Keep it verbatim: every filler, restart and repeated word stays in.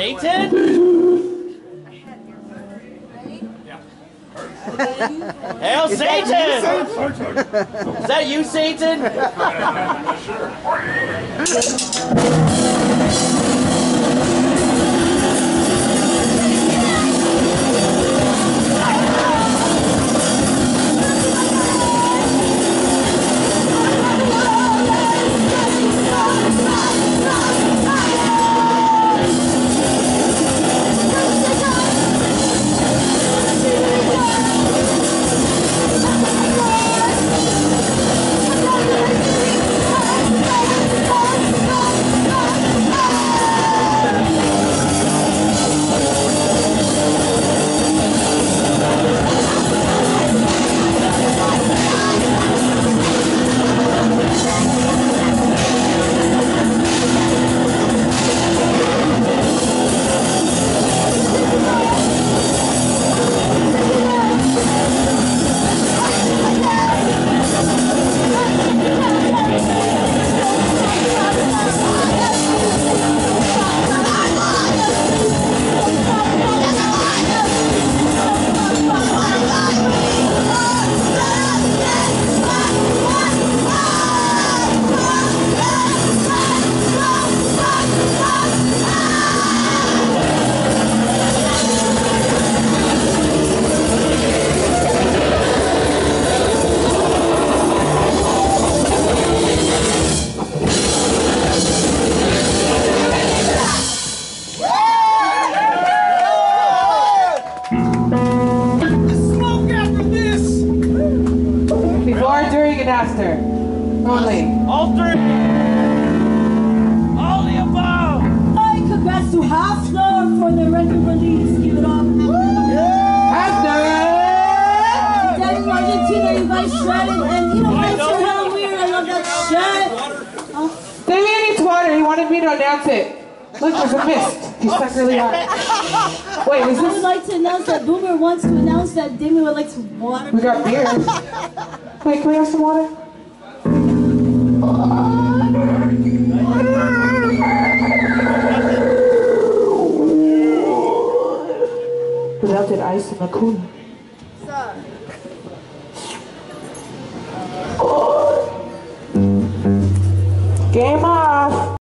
Satan? Hail Satan! Is that you, Satan? After. Only. All three. All the above. Hi, congrats to Hafner for the record release. Give it up. Hafner! Down in Argentina, you guys shredded. And you know, that's so hell weird. I love that shit. Oh. Damien needs water. He wanted me to announce it. Look, there's a mist. He's stuck really hard. Wait, is I would this? like to announce that Boomer wants to announce that Damien would like some water. We got beer. Wait, can we have some water? Melted ice in the cooler. Game on!